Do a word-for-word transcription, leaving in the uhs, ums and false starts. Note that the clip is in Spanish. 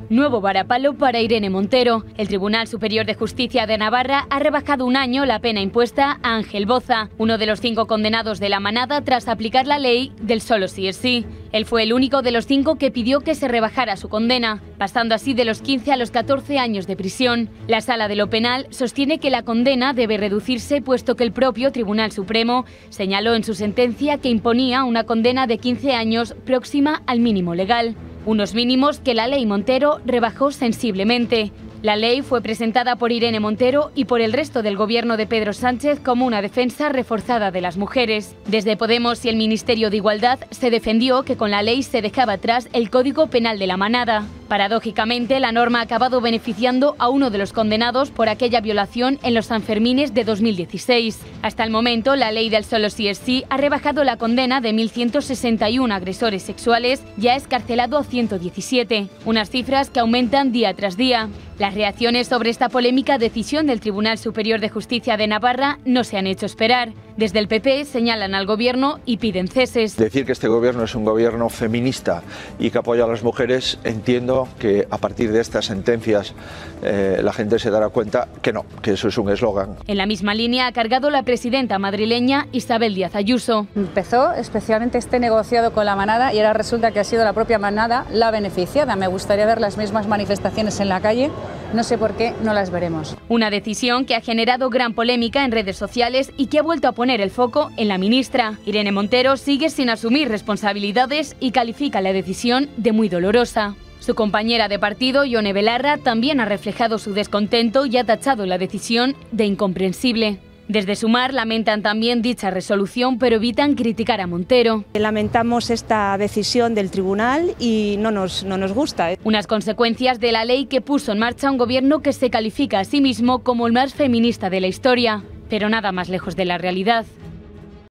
Nuevo varapalo para Irene Montero. El Tribunal Superior de Justicia de Navarra ha rebajado un año la pena impuesta a Ángel Boza, uno de los cinco condenados de la manada tras aplicar la ley del solo sí es sí. Él fue el único de los cinco que pidió que se rebajara su condena, pasando así de los quince a los catorce años de prisión. La Sala de lo Penal sostiene que la condena debe reducirse puesto que el propio Tribunal Supremo señaló en su sentencia que imponía una condena de quince años próxima al mínimo legal. Unos mínimos que la ley Montero rebajó sensiblemente. La ley fue presentada por Irene Montero y por el resto del gobierno de Pedro Sánchez como una defensa reforzada de las mujeres. Desde Podemos y el Ministerio de Igualdad se defendió que con la ley se dejaba atrás el Código Penal de la manada. Paradójicamente, la norma ha acabado beneficiando a uno de los condenados por aquella violación en los Sanfermines de dos mil dieciséis. Hasta el momento, la ley del solo sí es sí ha rebajado la condena de mil ciento sesenta y uno agresores sexuales y ha excarcelado a ciento diecisiete, unas cifras que aumentan día tras día. Las reacciones sobre esta polémica decisión del Tribunal Superior de Justicia de Navarra no se han hecho esperar. Desde el P P señalan al Gobierno y piden ceses. Decir que este Gobierno es un Gobierno feminista y que apoya a las mujeres, entiendo que a partir de estas sentencias eh, la gente se dará cuenta que no, que eso es un eslogan. En la misma línea ha cargado la presidenta madrileña Isabel Díaz Ayuso. Empezó especialmente este negociado con la manada y ahora resulta que ha sido la propia manada la beneficiada. Me gustaría ver las mismas manifestaciones en la calle. No sé por qué no las veremos. Una decisión que ha generado gran polémica en redes sociales y que ha vuelto a poner el foco en la ministra. Irene Montero sigue sin asumir responsabilidades y califica la decisión de muy dolorosa. Su compañera de partido, Ione Belarra, también ha reflejado su descontento y ha tachado la decisión de incomprensible. Desde Sumar lamentan también dicha resolución, pero evitan criticar a Montero. Lamentamos esta decisión del tribunal y no nos, no nos gusta. Unas consecuencias de la ley que puso en marcha un gobierno que se califica a sí mismo como el más feminista de la historia, pero nada más lejos de la realidad.